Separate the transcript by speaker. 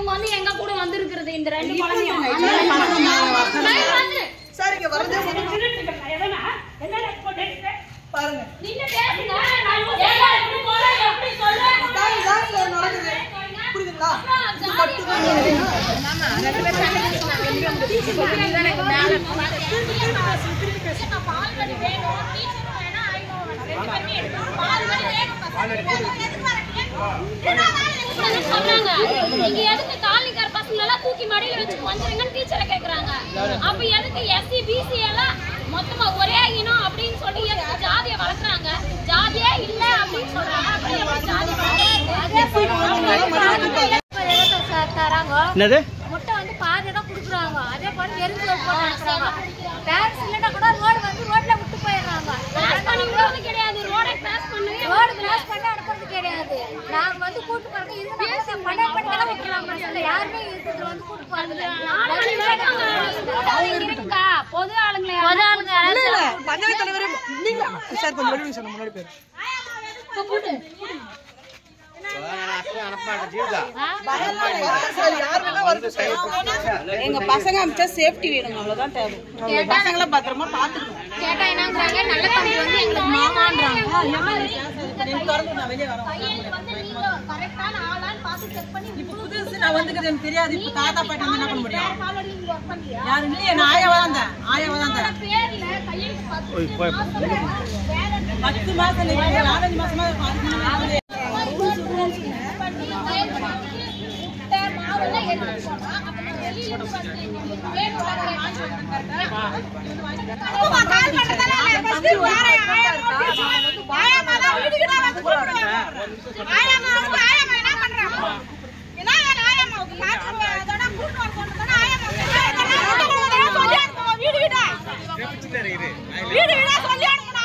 Speaker 1: வந்து எங்க கூட வந்திருக்கிறது இந்த ரெண்டு குழந்தையும்
Speaker 2: சரிங்க வரதே பாருங்க
Speaker 1: நீங்க பேசுங்க நான் எப்படி போற எப்படி சொல்றேன்
Speaker 2: நடக்குது புரியுதுங்களா
Speaker 1: மாமா ரெண்டு பேரும் சண்டை மேல பால் கடி வேணும் டீச்சர் வேணா ஐனோ ரெண்டு பேரும் எடுத்து பால் கடி வேணும் சொல்றாங்க நீங்க எதுக்கு காலிக்கார பசங்க எல்லாம் தூக்கி மடியில வச்சு கொஞ்சறீங்கன்னு டீச்சரை கேக்குறாங்க அப்ப எதுக்கு எஸ்சி பிசி எல்லாம் மொத்தமா ஒரே இனம் அப்படினு சொல்லி எதுக்கு ஜாதியை வளர்க்கறாங்க ஜாதியே இல்ல அப்படினு சொல்றாங்க அப்படியே ஜாதி தராங்க
Speaker 3: என்னது
Speaker 1: முட்டை வந்து பாதி தான் குடுக்குறாங்க அதே போல எரிஞ்சு போடுறாங்க பேரண்ட்ஸ் இல்லனா கூட ரோட் வந்து ரோட்ல விட்டு போயிடுறாங்க கிராஸ் பண்ணி விடுறது கிடையாது ரோடை கிராஸ் பண்ணி ரோட் கிராஸ் பண்ணி அனுப்புறது கிடையாது நாங்க வந்து கூட்டு போறது இது பண்ண பண்ணலாம் விட்டுறாங்க யாருமே இதுல வந்து கூட்டு போறது இருக்கா பொது ஆளுங்க
Speaker 2: இல்ல பஞ்சாயத்து தலைவர் நீங்க சார் கொஞ்சம் வெளிய சொன்ன முன்னாடி பேர்
Speaker 1: கூட்டு
Speaker 4: எங்க பசங்க அம்ச்சா சேஃப்டி வேணும் அவ்வளவுதான் தேவை பசங்கள பத்திரமா பாத்துக்கணும்
Speaker 1: கேட்டா என்னங்கறாங்க நல்ல தம்பி வந்து எங்களுக்கு மாமான்றாங்க கரெக்டான ஆளான்னு பார்த்து செக் பண்ணி
Speaker 4: இப்ப புதுசு நான் வந்துக்குது எனக்கு தெரியாது இப்ப தாத்தா பாட்டி வந்து என்ன பண்ண முடியும் யாரு இல்லையே நான் ஆயாவா தான்
Speaker 1: பேர்ல கையெழுத்து
Speaker 4: 10 மாசம் இல்ல 4 மாசமா
Speaker 2: வீடு வீடா சொல்லி